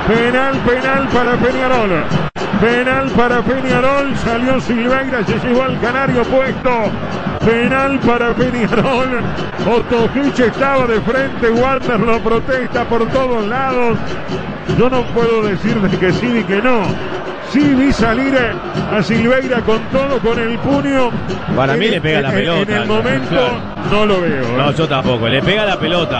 Penal para Peñarol. Penal para Peñarol. Salió Silveira, se llevó al canario puesto. Penal para Peñarol. Ostojic estaba de frente. Wander lo protesta por todos lados. Yo no puedo decir de que sí ni que no. Sí vi salir a Silveira con todo, con el puño. Para mí le pega la pelota. En el momento claro. No lo veo. No, yo tampoco. Le pega la pelota.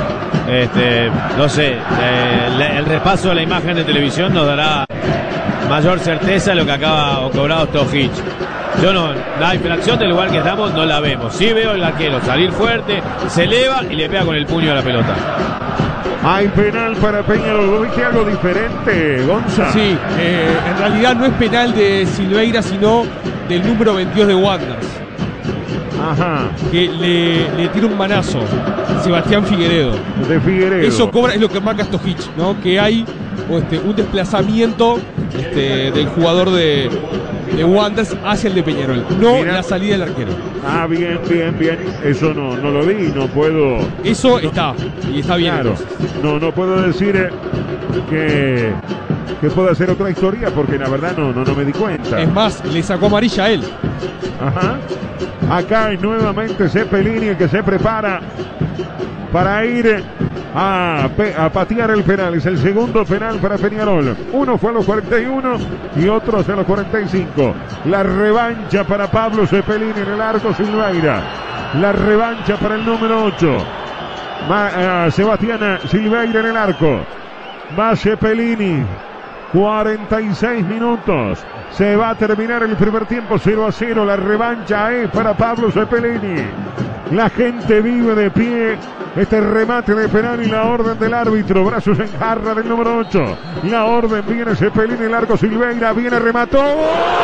No sé. El repaso de la imagen de televisión nos dará mayor certeza de lo que acaba cobrado Ostojic. Yo no, la infracción del lugar que estamos no la vemos. Sí veo el arquero salir fuerte, se eleva y le pega con el puño a la pelota. Hay penal para Peñarol. ¿Viste algo diferente, Gonza? Sí, en realidad no es penal de Silveira, sino del número 22 de Wanderers. Ajá. Que le tira un manazo. Sebastián Figueredo. De Figueredo. Eso cobra, es lo que marca Ostojic, ¿no? Que hay un desplazamiento del jugador de Wanderers hacia el de Peñarol. No Mira. La salida del arquero. Ah, bien. Eso no lo vi, no puedo. Eso está, y está bien. Claro, no puedo decir que pueda ser otra historia porque la verdad no me di cuenta. Es más, le sacó amarilla a él. Ajá. Acá es nuevamente Cepelini el que se prepara para ir a patear el penal. Es el segundo penal para Peñarol. Uno fue a los 41 y otro hacia los 45. La revancha para Pablo Cepelini en el arco. Silveira. La revancha para el número 8. Sebastián Silveira en el arco. Va Cepelini. 46 minutos. Se va a terminar el primer tiempo 0-0. La revancha es para Pablo Cepelini. La gente vive de pie este remate de penal y la orden del árbitro. Brazos en jarra del número 8. La orden viene Cepelini, el arco Silveira. Viene, remató. ¡Gol!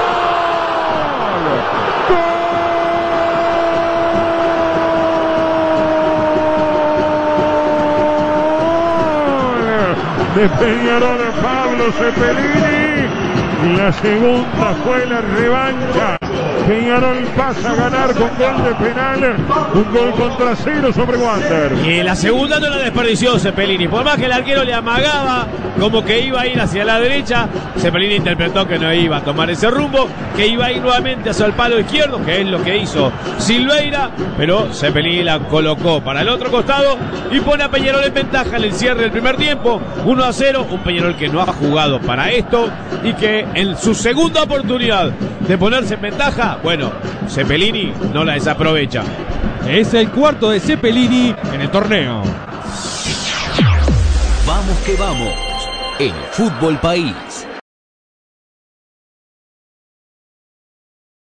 De Peñarol, Pablo Cepelini. La segunda fue la revancha. Peñarol pasa a ganar con gol de penal. Un gol contra 0 sobre Wander. Y la segunda no la desperdició Cepelini. Por más que el arquero le amagaba como que iba a ir hacia la derecha, Cepelini interpretó que no iba a tomar ese rumbo, que iba a ir nuevamente hacia el palo izquierdo, que es lo que hizo Silveira, pero Cepelini la colocó para el otro costado y pone a Peñarol en ventaja en el cierre del primer tiempo. 1-0, un Peñarol que no ha jugado para esto y que en su segunda oportunidad de ponerse en ventaja, bueno, Cepelini no la desaprovecha. Es el cuarto de Cepelini en el torneo. Vamos que vamos, el Fútbol País.